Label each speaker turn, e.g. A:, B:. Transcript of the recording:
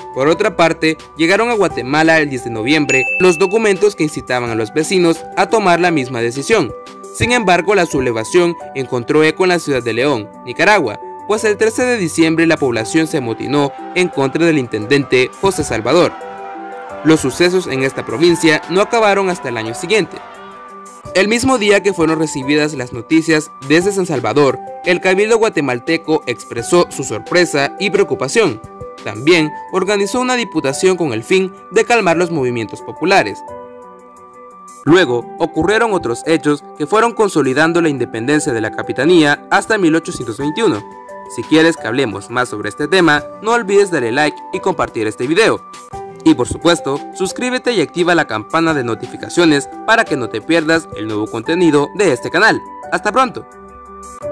A: Por otra parte, llegaron a Guatemala el 10 de noviembre los documentos que incitaban a los vecinos a tomar la misma decisión. Sin embargo, la sublevación encontró eco en la ciudad de León, Nicaragua, pues el 13 de diciembre la población se amotinó en contra del intendente José Salvador. Los sucesos en esta provincia no acabaron hasta el año siguiente. El mismo día que fueron recibidas las noticias desde San Salvador, el Cabildo guatemalteco expresó su sorpresa y preocupación. También organizó una diputación con el fin de calmar los movimientos populares. Luego ocurrieron otros hechos que fueron consolidando la independencia de la capitanía hasta 1821. Si quieres que hablemos más sobre este tema, no olvides darle like y compartir este video. Y por supuesto, suscríbete y activa la campana de notificaciones para que no te pierdas el nuevo contenido de este canal. ¡Hasta pronto!